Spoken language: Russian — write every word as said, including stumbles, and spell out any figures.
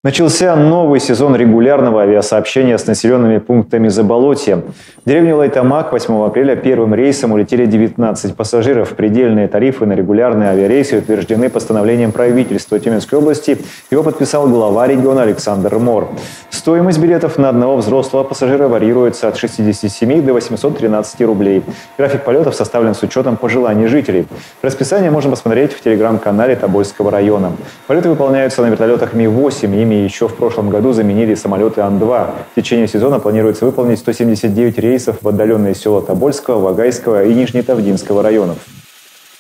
Начался новый сезон регулярного авиасообщения с населенными пунктами Заболотья. В деревню Лайтамак восьмого апреля первым рейсом улетели девятнадцать пассажиров. Предельные тарифы на регулярные авиарейсы утверждены постановлением правительства Тюменской области. Его подписал глава региона Александр Мор. Стоимость билетов на одного взрослого пассажира варьируется от шестидесяти семи до восьмисот тринадцати рублей. График полетов составлен с учетом пожеланий жителей. Расписание можно посмотреть в телеграм-канале Тобольского района. Полеты выполняются на вертолетах Ми восемь. Ими еще в прошлом году заменили самолеты Ан два. В течение сезона планируется выполнить сто семьдесят девять рейсов в отдаленные села Тобольского, Вагайского и Нижнетавдинского районов.